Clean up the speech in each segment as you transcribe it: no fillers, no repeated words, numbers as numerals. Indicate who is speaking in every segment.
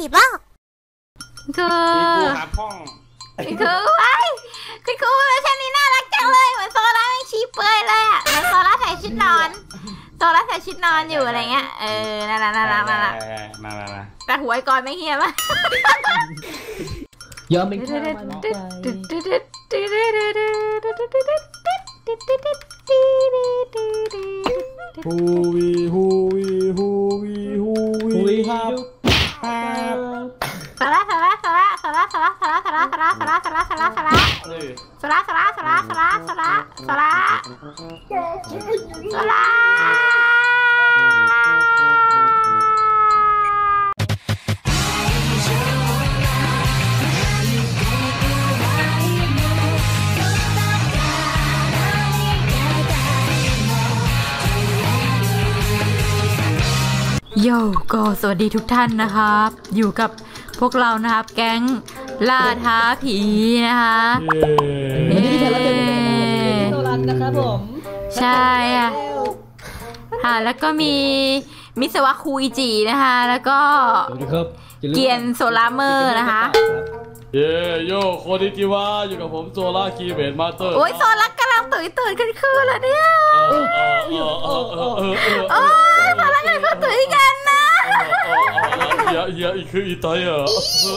Speaker 1: บ้าง
Speaker 2: คือ
Speaker 3: หาพ่อง
Speaker 2: คือไอ้คุณครูเวอร์ชันนี้น่ารักจังเลยเหมือนโซล่าไม่ชี้เปยเลยอ่ะเหมือนโซล่าใส่ชุดนอนอยู่อะไรเงี้ยน่ารัก
Speaker 3: มา
Speaker 2: แต่หัวไอ้กอนไม่เฮี้ยป่ะ
Speaker 4: ยอมเป็นข้าวมันไก่
Speaker 3: ฮูวีครับ
Speaker 2: สาระโย่ก็สวัสดีทุกท่านนะครับอยู่กับพวกเรานะครับแก๊งล่าท้าผีนะคะ
Speaker 4: วันนี้พี่ชายรับเป็นโนรันนะครับผม
Speaker 2: ใช่แล้วก็มีมิสวะคูอิจินะคะแล้วก็เกียนโซลาเมอร์นะคะ
Speaker 3: โยโคดิจิวะอยู่กับผมโซล่าคีเบนมาสเตอร์
Speaker 2: โอ้ยโซล่ากำลังตื่นขึ้นแล้วเนี่ยโอ้ยโซล่ากำลังตื่นกันนะ
Speaker 3: เฮียอีกคืออีตายอ่ะ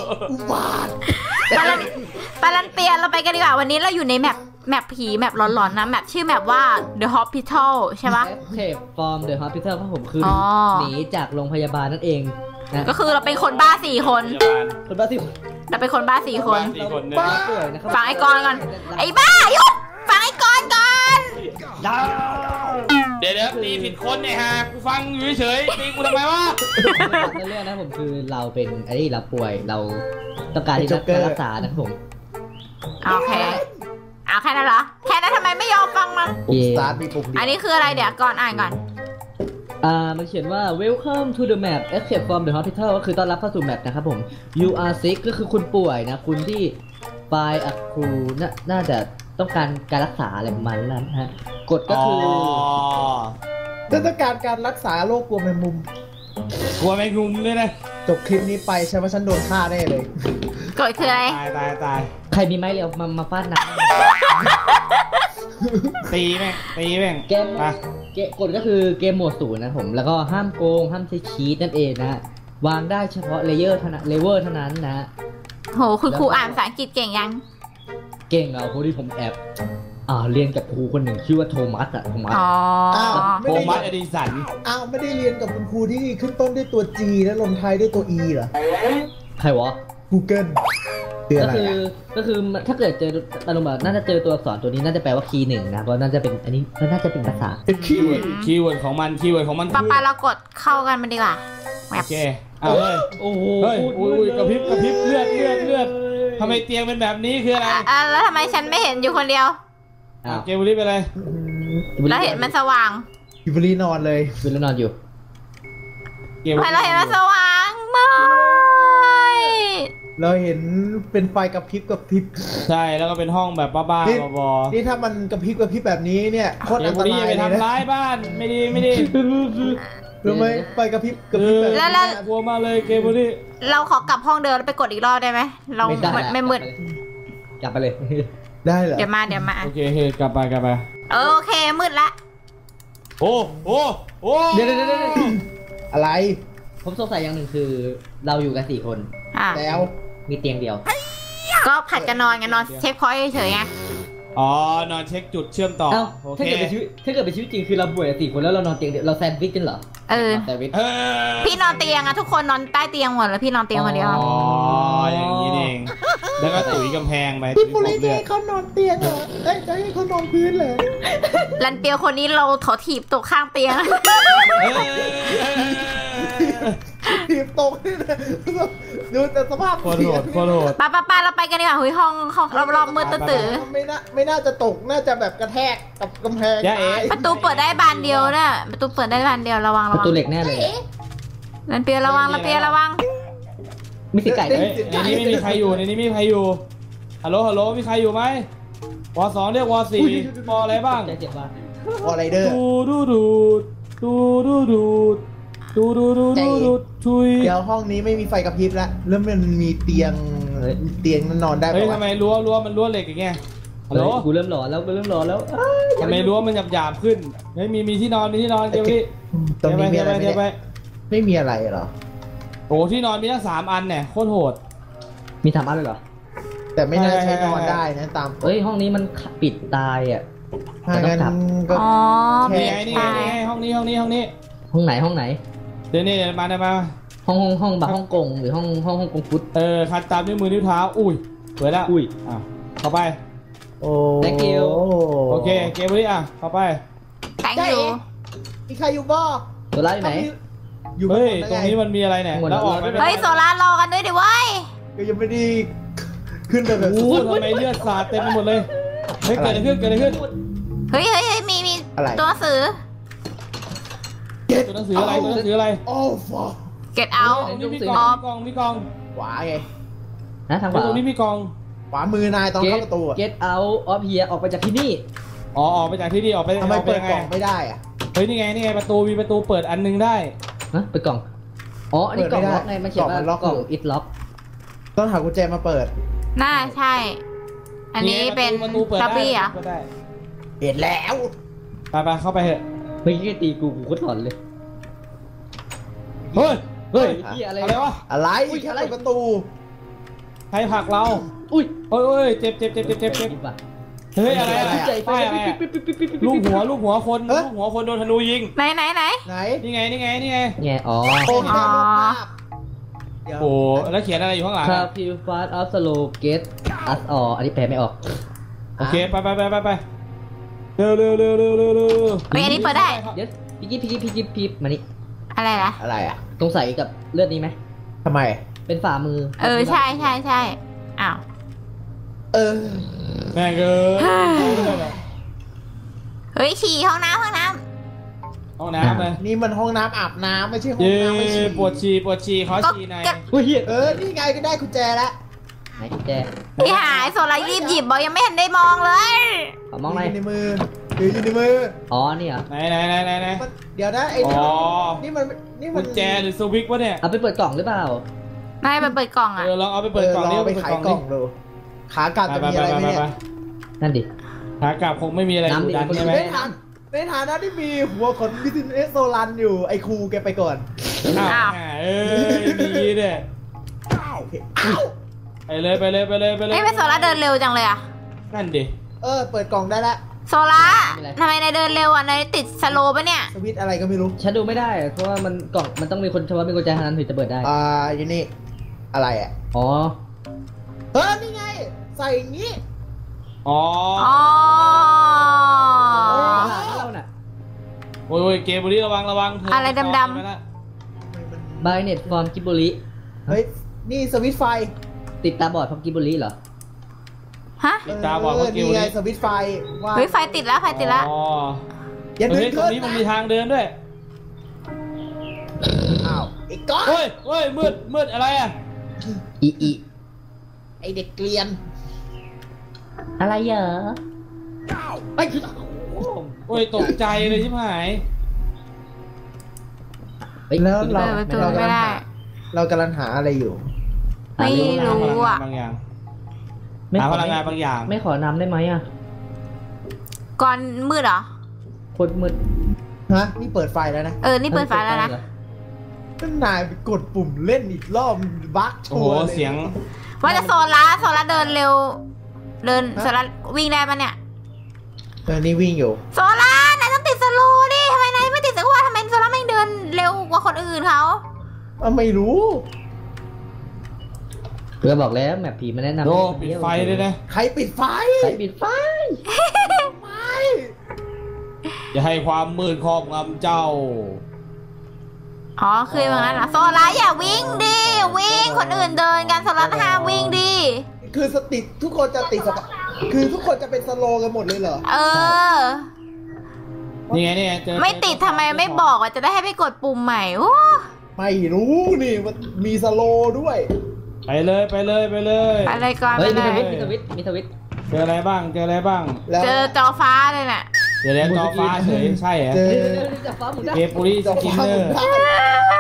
Speaker 2: ปาลันเปียนเราไปกันดีกว่าวันนี้เราอยู่ในแมปผีแมปหลอนๆนะแมปชื่อแมปว่า The Hospital ใช่ปะ
Speaker 4: โอเค from The Hospital ครับผมคือหนีจากโรงพยาบาลนั่นเอง
Speaker 2: นะก็คือเราเป็นคนบ้า4 คน
Speaker 4: บ้า4 คน
Speaker 2: เราเป็นคนบ้า4 คน
Speaker 4: บ้าป่วยนะครับ
Speaker 2: ฟังไอ้กรก่อนไอ้บ้าหยุดฟังไอ้กรก่อน
Speaker 3: เดี๋ยวตีผิดคนเนี่ยฮะกูฟังอยู่เฉยตีกูทำไมวะ
Speaker 4: เรื่องนะผมคือเราเป็นเราป่วยเราต้องการที่จะรักษานะครับผม
Speaker 2: โอเคเอาแค่นั้นเหรอแค่นั้นทำไมไม่ยอมฟังมันอันนี้คืออะไรเดี๋ยวก่อนอ่านก่อน
Speaker 4: มันเขียนว่า welcome to the map escape from the hospital ก็คือต้อนรับเข้าสู่แมปนะครับผม you are sick ก็คือคุณป่วยนะคุณที่ by a crew น่าจะต้องการรักษาอะไรประมาณนั้นฮะกฎก็คือ
Speaker 5: ต้องการรักษาโรคกลัวแมงมุม
Speaker 3: เลยนะ
Speaker 5: จบคลิปนี้ไปใช่ไหมฉันโดนฆ่าได้เลย
Speaker 2: กฎคืออะไร
Speaker 3: ตาย
Speaker 4: ใครมีไม้เรียวมาฟาดนะ
Speaker 3: ตีแม่ง
Speaker 4: เกมกฎก็คือเกมโหมด0นะผมแล้วก็ห้ามโกงห้ามใช้ชีตนั่นเองนะวางได้เฉพาะเลเวอร์เท่านั้นนะ
Speaker 2: โหคุณครูอ่านภาษาอังกฤษเก่งยัง
Speaker 4: เก่งเอาพอดีผมแอบเรียนกับครูคนหนึ่งชื่อว่าโทมัสโทมัส
Speaker 3: อดิสัน
Speaker 5: ไม่ได้เรียนกับคุณครูที่ขึ้นต้นด้วยตัว G และลงท้ายด้วยตัว E เหรอ
Speaker 4: ใครวะ
Speaker 5: Google
Speaker 4: ก็คือถ้าเกิดเจออารมณ์แบบน่าจะเจอตัวอักษรตัวนี้น่าจะแปลว่าคีย์1นะเพราะน่าจะเป็นอันนี้น่าจะเป็นภาษา
Speaker 5: เป็นคีย์
Speaker 3: เวิร์ดของมัน
Speaker 2: ป้าเรากดเข้ากันมันดีกว่า
Speaker 3: โอเคเอาเลยโอ้โหกระพริบเลือดทำไมเตียงเป็นแบบนี้คืออะไร
Speaker 2: แล้วทำไมฉันไม่เห็นอยู่คนเดียว
Speaker 3: เกมบุรีไปเลย
Speaker 2: แล้วเห็นมันสว่าง
Speaker 5: บุรีนอนเลย
Speaker 4: บุรีนอนอยู่
Speaker 2: ทำไมเราเห็นมันสว่างไม่
Speaker 5: เราเห็นเป็นไฟกระพริบ
Speaker 3: ใช่แล้วก็เป็นห้องแบบบ้าๆบอ
Speaker 5: นี่ถ้ามันกระพริบแบบนี้เนี่ยโคตรอันตราย
Speaker 3: ไปทำร้ายบ้านไม่ดี
Speaker 5: รู้ไหมไฟกระพริบ
Speaker 2: แล้ว
Speaker 3: กลัวมาเลยเกมบุรี
Speaker 2: เราขอกลับห้องเดิมแล้วไปกดอีกรอบได้ไหมเราไม่มืด
Speaker 4: กลับไปเลย
Speaker 5: ได้เหรอ
Speaker 2: เดี๋ยวมา
Speaker 3: โอเคกลับไป
Speaker 2: โอเคมืดละ
Speaker 3: โอ้
Speaker 4: เดี๋ยว
Speaker 5: อะไร
Speaker 4: ผมสงสัยอย่างหนึ่งคือเราอยู่กัน4 คน
Speaker 5: แล้ว
Speaker 4: มีเตียงเดียว
Speaker 2: ก็ผัดกันนอนเช็คพอยต์เฉยไง
Speaker 3: นอนเช็คจุดเชื่อมต่อ
Speaker 4: ถ้าเกิดเป็นชีวิตจริงคือเราป่วย4 คนแล้วเรานอนเตียงเดียวเราแซนด์วิชกันเหรอแซนด์วิช
Speaker 2: พี่นอนเตียงอะทุกคนนอนใต้เตียงหมดแล้วพี่นอนเตียงคนเดียว
Speaker 3: อย่างนี้เองแล้วก็ตุ๋ยกำแพงไป
Speaker 5: พี่บุรีเขานอนเตียงเหรอจะให้เขานอนพื้นเลย
Speaker 2: ลันเปียวคนนี้เราถอถีบตกข้างเตียง
Speaker 5: ถีบตกนี่นะดูแต่สภาพ
Speaker 3: โคตรโหด
Speaker 2: ป้าเราไปกันดีกว่าหุยห้องรอบมืดตื้อ
Speaker 5: ไม่น่าจะตกน่าจะแบบกระแทกกับกำแพง
Speaker 2: ประตูเปิดได้บานเดียวนะประตูเปิดได้บานเดียวระวัง
Speaker 4: ประตูเหล็กแน่เลย
Speaker 2: ลันเปียวระวัง
Speaker 4: มีสีไก่
Speaker 3: ในนี้ไม่มีใครอยู่ฮัลโหลมีใครอยู่ไหมว2เรียกว4อะไรบ้าง
Speaker 5: วอะไรเด้อ
Speaker 3: ดูดูทุย
Speaker 5: เดี๋ยวห้องนี้ไม่มีไฟกระพริบแล้วแล้วมันมีเตียงนั้นนอนได้
Speaker 3: เฮ้ย
Speaker 5: ปะ
Speaker 3: ทำไมรั้วมันรั้วเหล็กอย่างเงี้ยฮัลโหล
Speaker 4: กูเริ่มหลอนแล้ว
Speaker 3: ทำไมรั้วมันหยาบขึ้นเฮ้ยมีที่นอนเดี๋ยวพี่
Speaker 5: ตรงนี้มีอะไรไหม
Speaker 3: เดี๋ยวไป
Speaker 5: ไม่มีอะไรเหรอ
Speaker 3: โอ้ที่นอนมีทั้ง3 อันเนี่ยโคตรโหด
Speaker 4: มีทำอะไรเหรอ
Speaker 5: แต่ไม่น่าใช้นอนได้นะตาม
Speaker 4: เฮ้ยห้องนี้มันปิดตายอ่ะ
Speaker 5: ถ้างั้นก็
Speaker 2: อ๋อ
Speaker 3: นี่ไงห้องนี้
Speaker 4: ห้องไหน
Speaker 3: เดี๋ยวนี่มา
Speaker 4: ห้องแบบฮ่องกงหรือห้องกงฟุต
Speaker 3: คัดตามนิ้วมือนิ้วเท้าอุ้ยสวยแล้ว
Speaker 4: อุ้ย
Speaker 3: เข้าไป
Speaker 5: โอ้
Speaker 4: Thank you
Speaker 3: โอเคเกมนี้เข้าไป
Speaker 2: แต่งอยู่
Speaker 5: มีใครอยู่บ่
Speaker 4: ตัวร้ายอยู่ไหน
Speaker 5: อยู่
Speaker 3: เฮ้ยตรงนี้มันมีอะไรเนี่ยแล้วออกไป
Speaker 2: เฮ้ยโซล่ารอกันด้วยดิเว้ย
Speaker 5: ก็ยังไม่ได้ขึ้นไปแบบ
Speaker 3: โอ้ทำไมเลือดสาดเต็มไปหมดเลยเฮ้ยเกิดอะไรขึ้น
Speaker 2: เฮ้ยมีตัวหนังสือ
Speaker 3: ตัวหนังสืออะไร
Speaker 5: โอ้ฟอ
Speaker 2: get out
Speaker 3: มีกล่อง
Speaker 5: ขวาไง
Speaker 4: นะทางขวา
Speaker 3: ตรงนี้มีกล่อง
Speaker 5: ขวามือนายตอนเข้าประตู
Speaker 4: Get out of here ออกไปจากที่นี่
Speaker 3: ออกไปจากที่นี่ออกไป
Speaker 5: ทำไมเปิด
Speaker 3: ยัง
Speaker 5: กล่องไม่ได้อะ
Speaker 3: เฮ้ยนี่ไงประตูมีประตูเปิดอันนึงได้
Speaker 4: ฮะเปิดกล่องอ๋ออันนี้กล่องล็อกไงมันเขียนว่ากล่อง it lock
Speaker 5: ต้องหากุญแจมาเปิด
Speaker 2: น่าใช่ อันนี้เป็น
Speaker 3: ประตูเปิด
Speaker 2: ทับบี้อ่ะ
Speaker 5: เห็นแล้ว
Speaker 3: ไปเข้าไปเถอะ
Speaker 4: เฮ้ยแค่ตีกูโคตรหลอนเลย
Speaker 3: เฮ้ย
Speaker 4: อะไร
Speaker 3: อะไรวะ
Speaker 5: อะไร
Speaker 4: อุ๊ย
Speaker 5: แค่
Speaker 4: อะไร
Speaker 5: เปิดประตู
Speaker 3: ใครผลักเรา
Speaker 4: อุ้ย
Speaker 3: เฮ้ยเจ็บเฮ้ยอะไร
Speaker 4: ใจ
Speaker 3: ป้ายอะไรลูกหัวคนโดนธนูยิง
Speaker 2: ไหน
Speaker 5: ไหน
Speaker 3: นี่ไง
Speaker 4: ไงอ๋อ
Speaker 5: โอ้แค่รูปภาพเดี๋ยว
Speaker 3: โอ้แล้วเขียนอะไรอยู่ข้างหลัง
Speaker 4: ถ้า pure fast of slow get us all อันนี้แปลไม่ออก
Speaker 3: โอเคไปเร็ว
Speaker 2: เฮ้ยอันนี้เปิดได้
Speaker 4: yes พี่มานี่
Speaker 2: อะไรล่ะ
Speaker 5: อะไรอ่ะ
Speaker 4: ตรงใส่กับเลือดนี้ไหม
Speaker 5: ทำไม
Speaker 4: เป็นฝ่ามือ
Speaker 2: ใช่อ้าว
Speaker 3: แม่งเกิน
Speaker 2: เฮ้ยฉี่ห้องน้ำ
Speaker 3: ห้องน้ำเลย
Speaker 5: นี่มันห้องน้ำอาบน้ำไม่ใช่ห้อง
Speaker 3: เย้
Speaker 5: น้ำไม่ฉี่
Speaker 3: ปวดฉี่ขอฉี่ใน
Speaker 4: อุ้ยเฮีย
Speaker 5: นี่ไงก็ได้กุญแจแล้ว
Speaker 4: ไหนกุญแจ
Speaker 2: พี่หายโซล่ารีบหยิบบอกยังไม่เห็นได้มองเลย
Speaker 4: ขอมองหน่อย
Speaker 5: อยู่ในมืออยู่ในมือ
Speaker 4: อ๋อนี่เหรอ
Speaker 3: ไหน
Speaker 5: เดี๋ยวนะไอ้
Speaker 3: อ๋อ
Speaker 5: นี่มัน
Speaker 3: กุญแจหรือสวิกวะเนี่ย
Speaker 4: เอาไปเปิดกล่องหรือเปล่า
Speaker 2: ไม่ไปเปิดกล่องอ่ะ
Speaker 3: ลองเอาไปเปิดกล่อง
Speaker 5: ร
Speaker 3: นี้
Speaker 5: อไปขายกล่องดูขากลับจะมีอะไรไหมเนี่ย
Speaker 4: นั่นดิ
Speaker 3: ขากลับคงไม่มีอะไรดุดันใช่ไหม
Speaker 5: ในฐานะที่มีหัวขนบิสเนสโซลันอยู่ไอ้ครูแกไปก่อน
Speaker 3: มีเนี่ยไปเลย
Speaker 2: เอ้ยไปโซล่าเดินเร็วจังเลยอ่ะ
Speaker 3: นั่นดิ
Speaker 5: เปิดกล่องได้ละ
Speaker 2: โซล่าทำไมนายเดินเร็วอ่ะนายติดสโลว์ปะเนี่ย
Speaker 5: สวิตช์อะไรก็ไม่รู้
Speaker 4: ฉันดูไม่ได้เพราะว่ามันกล่องมันต้องมีคนเฉพาะมีกุญแจเท่านั้นถึงจะเปิดได้
Speaker 5: อยู่นี่อะไรอ่ะ
Speaker 4: อ๋อ
Speaker 5: นี่ไงใส่อย่างนี้
Speaker 3: อ๋อ
Speaker 4: เราน่ะ
Speaker 3: โอ้ยเกมบุรีระวัง
Speaker 2: อะไรดำ
Speaker 4: บายเน็ตฟอร์มกิบบุริ
Speaker 5: เฮ้ยนี่สวิตช์ไฟ
Speaker 4: ติดตาบอดเพราะกิบบุริเหรอ
Speaker 2: ฮะ
Speaker 3: ตาบอกว่าเกม
Speaker 5: นี่
Speaker 3: บุ
Speaker 5: ไง
Speaker 3: รี
Speaker 5: สวิตช์ไฟว่า
Speaker 2: เฮ้ยไฟติดแล้ว
Speaker 3: อ๋อ
Speaker 5: อย่าดึง
Speaker 3: ตรงนี้มันมีทางเดินด้วย
Speaker 5: อ้าวไอ้ก้อน
Speaker 3: เฮ้ยมืดอะไรอ่ะ
Speaker 4: อี
Speaker 5: ไอ้เด็กเกลียน
Speaker 4: อะไรเหรอไอ้
Speaker 3: โอ้ยตกใจเลยชิบหาย
Speaker 5: แล้ว
Speaker 2: เปิดประตูไม่ได้
Speaker 5: เรากำลังหาอะไรอยู่
Speaker 2: ไม่รู้อ่ะ
Speaker 3: บางอย่าง
Speaker 4: ไม่
Speaker 3: หา
Speaker 4: ข
Speaker 3: พ
Speaker 4: อ
Speaker 3: ลังงานบางอย่าง
Speaker 4: ไม่ขอนำได้ไหมอ่ะ
Speaker 2: ก่อนมืดเหรอ
Speaker 4: โคตรมืด
Speaker 5: นี่เปิดไฟแล้วนะ
Speaker 2: นี่เปิดไฟแล้วนะ
Speaker 5: ก็นายไปกดปุ่มเล่นอีกรอบบั๊กโช
Speaker 3: โอ้โห
Speaker 5: ว์เลย
Speaker 3: เสียง
Speaker 2: ว่าจะโซล่าเดินเร็ว โซล่าวิ่งได้ปะเนี่ย
Speaker 5: นี่วิ่งอยู่
Speaker 2: โซล่านายต้องติดสโลว์ดิทำไมนายไม่ติดสโลว์ทำไมโซล่าไม่เดินเร็วกว่าคนอื่นเขา
Speaker 5: ไม่รู้
Speaker 4: เราบอกแล้วแมปผีมาแนะนำ
Speaker 3: โอ้ปิดไฟเลยนะ
Speaker 5: ใครปิดไฟ
Speaker 4: ใครปิดไฟ
Speaker 5: ไฟ
Speaker 3: อย่าให้ความมืดครอบงำเจ้า
Speaker 2: อ๋อคือแบบนั้นเหรอโซล่าอย่าวิ่งดิวิ่งคนอื่นเดินกันโซล่าห้ามวิ่งดิ
Speaker 5: คือสติทุกคนจะติดคือทุกคนจะเป็นสโลกันหมดเลยเหรอ
Speaker 3: นี่ไงเจอ
Speaker 2: ไม่ติดทำไมไม่บอกว่าจะได้ให้ไปกดปุ่มใหม่โอ้
Speaker 5: ไม่รู้นี่มันมีสโลด้วย
Speaker 3: ไปเลย
Speaker 2: อะไรก่อน
Speaker 4: เฮ้ย
Speaker 2: ไป
Speaker 4: มี
Speaker 2: เล
Speaker 4: ทวิ
Speaker 2: ย
Speaker 4: ตมีทวิต
Speaker 3: เจออะไรบ้าง
Speaker 5: แล้ว
Speaker 2: เจอจอฟ้าเลยน่ะ
Speaker 3: เดี๋ยวจอฟ้าเฉยใช่เหรอ
Speaker 5: เจอ
Speaker 4: จับฟ้าหมุนได้
Speaker 3: เกมบุรีสกินเนอร์
Speaker 5: ได้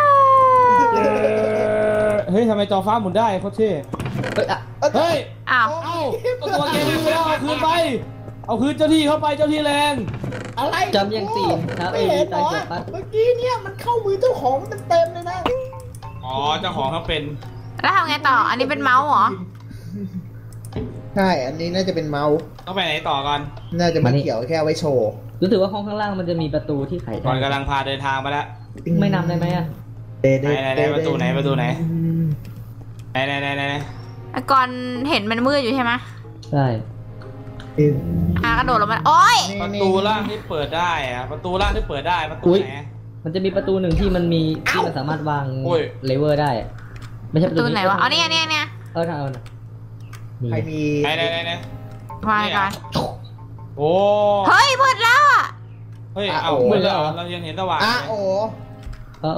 Speaker 3: เฮ้ยทำไมจอฟ้าหมุนได้โคตรเท่
Speaker 4: เฮ้ยอะ
Speaker 3: เฮ้ย
Speaker 2: อ้าว
Speaker 3: เอาตัวเกมไปแล้วเอาคืนไปเอาคืนเจ้าที่เข้าไปเจ้าที่แรง
Speaker 5: อะไร
Speaker 4: จำยังตีนครับ
Speaker 5: ไม่เห็นเหร
Speaker 4: ตาย
Speaker 5: อ
Speaker 4: เกิดปั๊บ
Speaker 5: เมื่อกี้เนี่ยมันเข้ามือเจ้าของเต็มเลยนะ
Speaker 3: อ๋อเจ้าของเขาเป็น
Speaker 2: แล้วทำไงต่ออันนี้เป็นเมาส์เหรอ
Speaker 5: ใช่อันนี้น่าจะเป็นเมาส์
Speaker 3: ต้องไปไหนต่อก่อน
Speaker 5: น่าจะไม่เกี่ยวแค่เอาไว้โชว์
Speaker 4: รู้สึกว่าห้องข้างล่างมันจะมีประตูที่ไข
Speaker 3: ก่อน
Speaker 4: ได้
Speaker 3: กำลังพาเดินทางมาแล้ว
Speaker 4: ไม่นำได้ไหมอะ
Speaker 3: ไหนประตูไหนประตูไหนไหน
Speaker 2: ก่อนเห็นมันมืดอยู่ใช่ไหม
Speaker 4: ใช่
Speaker 2: กระโดดลงมาโอ๊ย
Speaker 3: ประตูล่างที่เปิดได้อะประตูล่างที่เปิดได้ประตูไหน
Speaker 4: มันจะมีประตูหนึ่งที่มันมีที่มันสามารถวาง
Speaker 3: โอ้ย
Speaker 4: เลเวอร์ได้อะไม่ใช่ประ
Speaker 2: ตู
Speaker 4: ตู
Speaker 2: ไหนวะเอาเนี่ย
Speaker 4: เออทางเอาน่ะนี่
Speaker 5: ใครมี
Speaker 3: ไหน
Speaker 2: วางก่อน
Speaker 3: โอ้
Speaker 2: เฮ้ยมืดแล้วอ่ะ
Speaker 3: เฮ้ยเอามืดแล้วเรายังเห็นสว่าง
Speaker 5: โอ้
Speaker 4: โอ้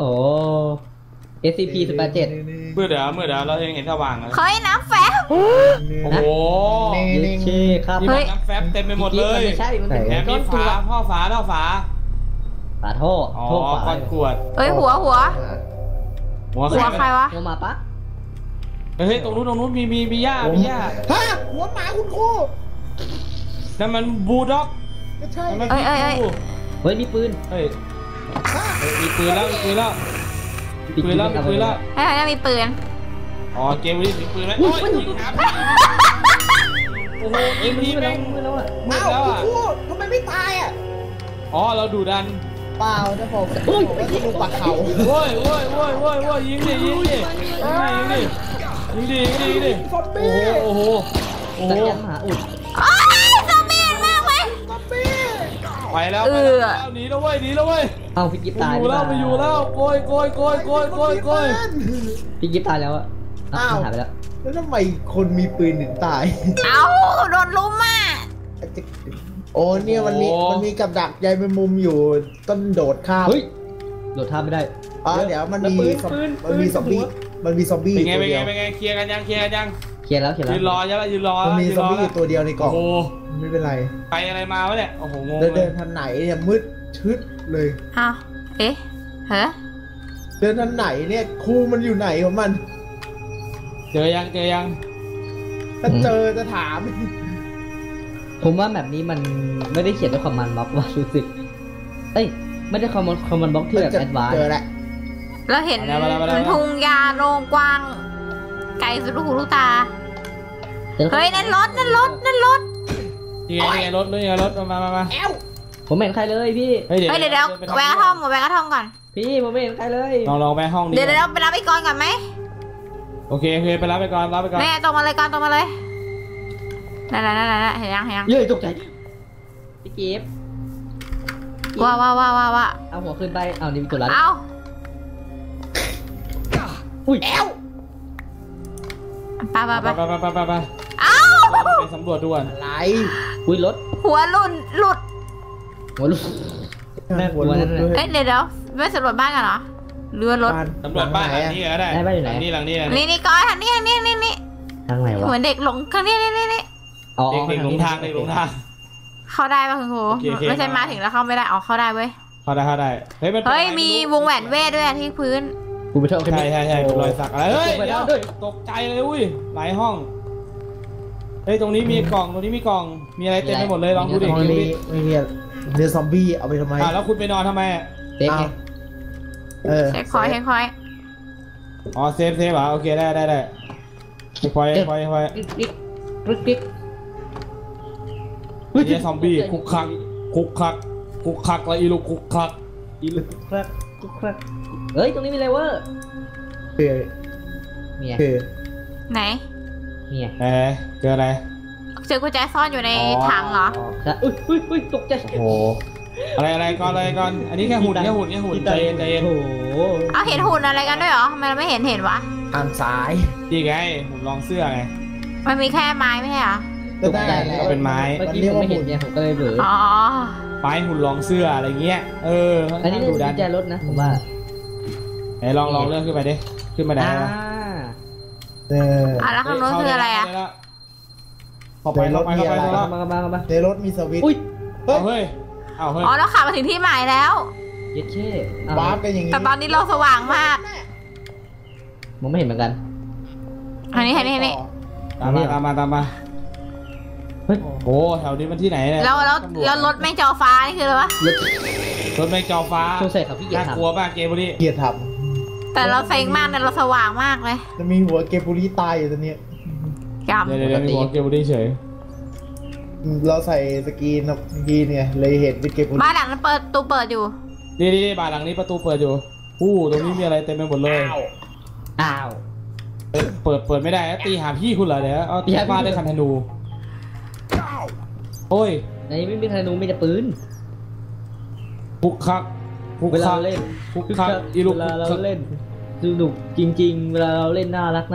Speaker 4: SCP-187
Speaker 3: มืดเดี๋ยวเรายังเห็นสว่างเลย
Speaker 2: เฮ้ยน้ำแฝง
Speaker 3: โอ้โห
Speaker 5: นี่
Speaker 4: เช่ครับ
Speaker 3: มีน้ำแฟบเต็มไปหมดเลย
Speaker 4: ไม่ใช่มันเป็น
Speaker 3: แถมมีฝาท่อฝา
Speaker 4: ฝาท่อ
Speaker 3: อ๋อ
Speaker 4: ท่อฝา
Speaker 3: ก้อนกวด
Speaker 2: เฮ้ยหัว
Speaker 3: หัว
Speaker 2: หัวใครวะ
Speaker 4: หัวหมาปะ
Speaker 3: เฮ้ยตรงนู้นมีหญ้า
Speaker 5: ฮะหัวหมาคุณครู
Speaker 3: นั่นมันบูลด็อก
Speaker 5: ไม่ใช่
Speaker 3: มัน
Speaker 4: เฮ้ยมีปืน
Speaker 3: เฮ้ยมีปืนแล้ว
Speaker 2: เฮ้ยมีปืน
Speaker 3: อ๋อเกมนี้มีปืนไหมโอ้ยยิงครับโอ้โหเอ็มดีแม่ง
Speaker 4: มือแล้วอะ
Speaker 3: มืด
Speaker 5: อ้าว
Speaker 3: แล้ว
Speaker 5: คุณ
Speaker 3: อ่ะ
Speaker 5: ครูทำไมไม่ตายอ่ะ
Speaker 3: อ๋อเราดูดัน
Speaker 5: เปล่าจะบอกว่าจะดูปากเขา
Speaker 3: โว้ยยิงดิยิงดิโอ้โห
Speaker 4: สัญญาณมหาอุด
Speaker 2: โอ๊ยซอมบี้มากเว้ย
Speaker 5: ป๊อปปี้
Speaker 3: ไปแล้วหนีแล้วเว้ย
Speaker 4: เอ้าพี่กิฟตาย
Speaker 3: ไปอยู่แล้วโกย
Speaker 4: พี่กิฟตายแล้วอะหายไปแล้ว
Speaker 5: แล้วทำไมคนมีปืนถึงตาย
Speaker 2: เอ้าโดนลุมอ่ะ
Speaker 5: โอ้เนี่ยมันมีกับดักใยแมงมุมอยู่ต้นโดดข้าม
Speaker 4: เฮ้ยโดดท่าไม่ได้
Speaker 5: เดี๋ยวมันมี
Speaker 4: ปืน
Speaker 5: มันมีซอมบี้
Speaker 3: เป็นไง
Speaker 5: ตัวเดียว
Speaker 3: เคลียร์กันยัง
Speaker 4: เคลียร์แล้ว
Speaker 3: ยืนรอใช่ไหมยืนรอ
Speaker 5: มันมีซอมบี้อยู่ตัวเดียวในกล่อง
Speaker 3: โอ้
Speaker 5: ไม่เป็นไร
Speaker 3: ไปอะไรมาวะเนี่ยโอ้โหงง
Speaker 5: เดินทางไหนเนี่ยมืดชืดเลย
Speaker 2: เอ้าเอ๊ะเฮ้ย
Speaker 5: เดินทางไหนเนี่ยครูมันอยู่ไหนของมัน
Speaker 3: เจอยัง
Speaker 5: ถ้าเจอจะถาม
Speaker 4: ผมว่าแบบนี้มันไม่ได้เขียนด้วยคอมมานด์บล็อกว่ารู้สึกเอ้ยไม่ได้คอมมานด์บล็อกที่แบบแอดวานซ์
Speaker 5: เจอแล้ว
Speaker 2: เราเห็นมันทุ่งหญ้าโล่งกว้าง ไกลสุดลูกหูลูกตา เฮ้ยนั่นรถ
Speaker 3: ยังไงรถมา
Speaker 5: แอล
Speaker 4: ผมไม่เห็นใครเลยพี่
Speaker 2: เฮ้ยเดี๋ยวแวะกระท่อมก่อน
Speaker 4: พี่ผมไม่เห็นใครเลย
Speaker 3: ลองไปห้องนี้
Speaker 2: เดี๋ยวไปรับไอ้กรก่อนไหม
Speaker 3: โอเคไปรับไปก่อน
Speaker 2: แม่ตรงมาเลยนั่นเห็นยัง
Speaker 4: เย้ยตกใจพี่กิฟ
Speaker 2: ว่า
Speaker 4: เอาหัวขึ้นไปเอานี่มีตัวรัด
Speaker 2: เอา
Speaker 4: อุ้ย
Speaker 5: แอล
Speaker 2: ไป
Speaker 3: ไป
Speaker 2: เอา
Speaker 3: ไปสำรวจด่วน
Speaker 5: อะไร
Speaker 4: อุ้ยรถ
Speaker 2: หัวหลุด
Speaker 4: หัวลูก แม่กลัวนั่นน่ะ
Speaker 2: เอ้ยเดี๋ยวไม่สำรวจบ้านกันเหรอเรือรถ
Speaker 3: สำรวจบ้านหลังนี้ก็ได้หลังนี้
Speaker 2: นี่ก้อยทางนี้
Speaker 4: ทางไหนวะ
Speaker 2: เหมือนเด็กหลงทางนี้
Speaker 4: อ๋อ
Speaker 3: เด็กหลงทาง
Speaker 2: เข้าได้ป่ะคุณครู
Speaker 3: โอเค
Speaker 2: ไม่ใช่มาถึงแล้วเข้าไม่ได้อ๋อเข้าได้เว้ย
Speaker 3: เข้าได้เฮ้ย
Speaker 2: มีวงแหวนเวทด้วยที่พื้น
Speaker 4: กูไปเท่า
Speaker 3: ใช่รอยสักอะไรเฮ้ยเดี๋ยวตกใจเลยอุ้ยหลายห้องเฮ้ยตรงนี้มีกล่องมีอะไรเต็มไปหมดเลยลองดูดิ
Speaker 5: ไม่มีเรือซอมบี้เอาไปทำไม
Speaker 3: แล้วคุณไปนอนทำไม
Speaker 4: เด็กไง
Speaker 2: เช็คคอย
Speaker 3: อ๋อเซฟเหรอโอเคได้คอย
Speaker 4: กิ๊ก
Speaker 3: นี่ซอมบี้คุกคักแล้วอีลูกคุกคัก
Speaker 4: ครับเฮ้ยตรงนี้มีเลเวอร์
Speaker 5: คือ
Speaker 4: เนี่ย
Speaker 5: คือ
Speaker 2: ไหน
Speaker 4: เนี่ย
Speaker 3: เจออะไร
Speaker 2: เจอกุญแจซ่อนอยู่ในถังเหรอ
Speaker 4: อุ้ยตกใจ
Speaker 3: โอ้โหอะไรก่อนอันนี้แค่หุ่นใจเย็น
Speaker 4: โอ้โห
Speaker 2: เอาเห็นหุ่นอะไรกันด้วยเหรอทำไมเราไม่เห็นวะ
Speaker 5: ทางซ้าย
Speaker 3: ดีไงผมลองเสื้อไง
Speaker 2: มันมีแค่ไม้ไม่ใช่เหรอ
Speaker 5: ก็ได้แล้ว
Speaker 3: เป็นไม้
Speaker 4: เมื่อกี้ผมไม่เห็นเนี่ยผมก็เลยเบื่อ
Speaker 2: อ๋อ
Speaker 3: ไม้หุ่นลองเสื้ออะไรเงี้ย
Speaker 4: อันนี้
Speaker 3: ดู
Speaker 4: เป็น
Speaker 3: ดั
Speaker 4: กุ
Speaker 3: น
Speaker 4: ญแจรถนะผมว่า
Speaker 3: ไหนลองเลื่อนขึ้นไปดิขึ้นมาได้แล้ว
Speaker 2: แล้วข้างโน้นคืออะไรอ่ะ
Speaker 3: เข้าไป
Speaker 4: มา
Speaker 5: ในรถมีสวิตช์
Speaker 4: อุ้ย
Speaker 3: เฮ้ย
Speaker 2: อ๋อเราขับมาถึงที่หมายแล้ว
Speaker 4: เย็ดเช่
Speaker 5: วาร์ปกันอย่างนี้
Speaker 2: แต่ตอนนี้เราสว่างมาก
Speaker 4: มองไม่เห็นเหมือนกัน
Speaker 2: อันนี้
Speaker 3: ตามมาเฮ้ยโอ้แถวนี้มันที่ไหนเนี่ย
Speaker 2: แล้วรถแม่งจอฟ้านี่คืออะไรวะ
Speaker 3: รถแม่งจอฟ้า
Speaker 4: สงสัยเขาพี่เกียร
Speaker 3: น่า
Speaker 4: ทำ
Speaker 3: กลัวมากเกมนี้
Speaker 5: เกียรติท
Speaker 2: แต่เราเซ็งมากเนี่ยเราสว่างมากเลย
Speaker 5: ำจะมีหัวเกปุริตายอยู่ตรงนี้
Speaker 2: กำ
Speaker 3: เดี๋ยวมีหัวเกมนี้เฉย
Speaker 5: เราใส่สกรีนเนี่ยเลยเห็นเป็นเกปุริ
Speaker 2: บ้านหลังนั้นตู้เปิดอยู่
Speaker 3: นี่บ้านหลังนี้ประตูเปิดอยู่ตรงนี้มีอะไรเต็มไปหมดเลย
Speaker 4: อ้าว
Speaker 3: เปิดไม่ได้ตีหาพี่คุณเหรอเดี๋ยวเอาตีมาได้คันธนูโอ้ย
Speaker 4: ในนี้ไม่มีธนูมีแต่ปืน
Speaker 3: คุกคัก
Speaker 4: เวลาเราเล่น
Speaker 3: คุกคักอีลูก
Speaker 4: เวลาเรา
Speaker 3: คุกคัก
Speaker 4: เล่นสนุกจริงๆเวลาเราเล่นน่ารัก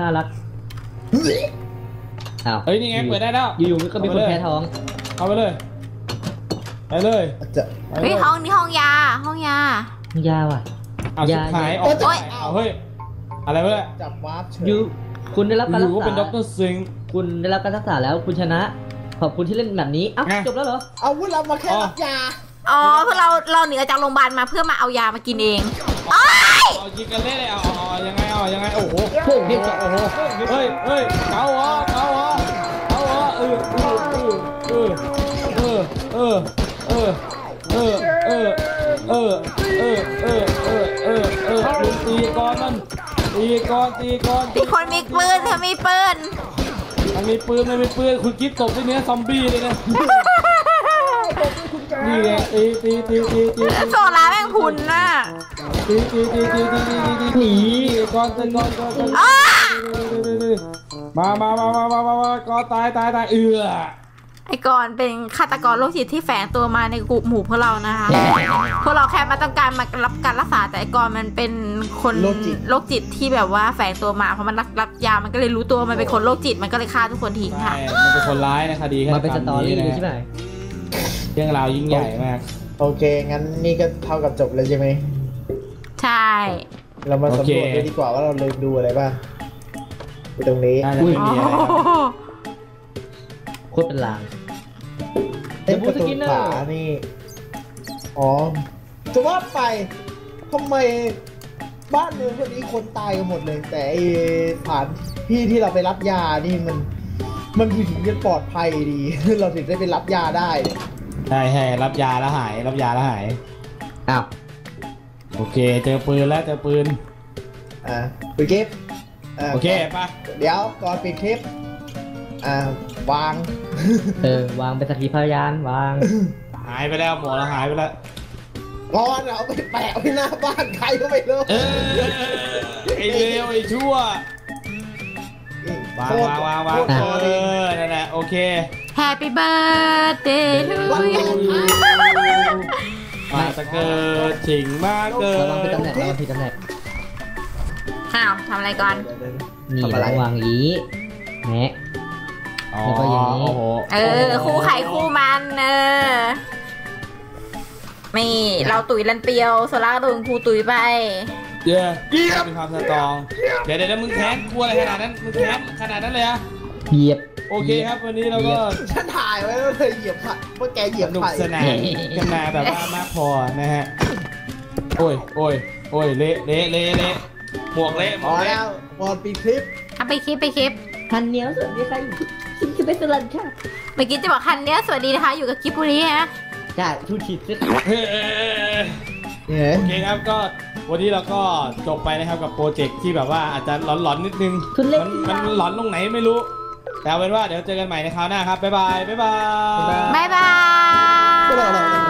Speaker 4: อ้าว
Speaker 3: เฮ้ยนี่ไงเปิดได้แล้ว
Speaker 4: อยู่ๆก็มีคนแพ้ท้อง
Speaker 3: เข้าไปเลยไปเลย
Speaker 5: จะ
Speaker 2: เฮ้ยห้องนี้ห้องยา
Speaker 4: ยาวอ่ะ
Speaker 3: เอาชิบหายออกไปเอาเฮ้ยอะไรวะเนี่ย
Speaker 5: จับวาร์ปเฉย
Speaker 4: ยูคุณได้รับการ
Speaker 3: อ
Speaker 4: รั
Speaker 3: ยู่
Speaker 4: ก
Speaker 3: ก็เป็นด็อก
Speaker 4: ษา
Speaker 3: เตอร์ซิง
Speaker 4: คุณได้รับการรักษาแล้วคุณชนะ ขอบคุณที่เล่นแบบนี้อ้าว
Speaker 3: ไง
Speaker 4: จบแล้วเหรอ
Speaker 5: เอาวุธเรามาแค่รับยา
Speaker 2: อ๋อคือเราหนีออกจากโรงพยาบาลมาเพื่อมาเอายามากินเอง
Speaker 3: เอายิงกันเล่นเลยเอายังไงโอ้โห
Speaker 4: โอ้โห
Speaker 3: โอ้โหเฮ้ยเกาเหรอลุงตีก่อนมันตีก่อน
Speaker 2: มีคนมีปืนเธอมีปืน
Speaker 3: มันมีปืนคุณกิ๊บตบด้วยเนื้อซอมบี้เลยนะนี่ไงตี
Speaker 2: โซลาแม่งพุนน่ะ
Speaker 3: หนีก่อนมาก่อนตาย
Speaker 2: ไอ้กอนเป็นฆาตกรโรคจิตที่แฝงตัวมาในกลุ่มหมู่พวกเรานะคะพวกเราแค่มาต้องการมารับการรักษาแต่ไอ้กอนมันเป็นคนโรคจิตที่แบบว่าแฝงตัวมาเพราะมันรับยามันก็เลยรู้ตัวมันเป็นคนโรคจิตมันก็เลยฆ่าทุกคนทิ้งค่ะ
Speaker 3: มันเป็นคนร้ายในคดีฆาตกรรม
Speaker 4: มาเป็นสตอรี่เลยใช่ไหม
Speaker 3: เรื่องราวยิ่งใหญ่มาก
Speaker 5: โอเคงั้นนี่ก็เท่ากับจบเลยใช่ไหม
Speaker 2: ใช่
Speaker 5: เรามาสำรวจดูดีกว่าว่าเราลืมดูอะไรบ้างไปตรงนี้
Speaker 3: น่าจะไม่มีอะไรครับ
Speaker 4: โคตรเป็นลาง
Speaker 5: เอ้ประตูขวานี่อ๋อจะว่าไปทำไมบ้านเมืองพวกนี้คนตายกันหมดเลย แต่ไอ้สถานที่เราไปรับยานี่มันถึงจะปลอดภัยดี เราถึงได้ไปรับยาได้
Speaker 3: ใช่รับยาแล้วหาย
Speaker 4: อ้าว
Speaker 3: โอเคเจอปืน
Speaker 5: ปิดคลิป
Speaker 3: โอเคป่ะ
Speaker 5: เดี๋ยวก่อนปิดคลิปวาง
Speaker 4: วางเป็นสักขีพยานวาง
Speaker 3: หายไปแล้วหมอเราหายไปแล้ว
Speaker 5: ก่อนเอาไปแปะไว้หน้าบ้านใครก็ไม่รู้
Speaker 3: ไอ้เลวไอ้ชั่ววางนั่นแหละโอเค
Speaker 2: Happy birthday to you
Speaker 3: มาจะเกิดฉิงมาเกิ
Speaker 4: ระวังผิด
Speaker 3: ด
Speaker 4: ตำแหน่งระวังผิดตำแหน่ง
Speaker 2: อ้าวทำอะไรก่อน
Speaker 4: นี่ระวังอย่างนี้แหม แล้วก็อย่างนี้
Speaker 3: โอ้โห
Speaker 2: คู่ไข่คู่มันนี่เราตุ๋ยลันเปียวโซล่าโดนครูตุ๋ยไป
Speaker 3: เย้มีความสตรองเดี๋ยวมึงแค้นกลัวอะไรขนาดนั้นมึงแค้นขนาดนั้นเลยอะ
Speaker 4: เหยียบ
Speaker 3: โอเคครับวันนี้เราก็
Speaker 5: ฉันถ่ายไว้แล้วเลยเหยียบค่ะว่าแกเหยียบ
Speaker 3: สนุก
Speaker 5: ไข่
Speaker 3: สนานกันมาแบบว่ามากพอนะฮะโอ้ยเละหมวกเละ
Speaker 5: พอแล้วบอลปิดคลิป
Speaker 2: เอาไปคลิป
Speaker 4: ทันเหนียวส่วนนี้ใครฉันคือเป็นสลัดค่ะ
Speaker 2: เมื่อกี้จะบอกคันเนี้ยสวัสดีนะคะอยู่กับกิบบุรีฮะ
Speaker 4: จ้าชูชีพสิ
Speaker 5: เนี่ย
Speaker 3: โอเคครับก็วันนี้เราก็จบไปนะครับกับโปรเจกต์ที่แบบว่าอาจจะหลอนๆนิดนึงมันหลอนตรงไหนไม่รู้แต่เอาเป็นว่าเดี๋ยวเจอกันใหม่ในคราวหน้าครับบ๊ายบาย
Speaker 2: บ๊ายบาย
Speaker 5: ไม่หรอก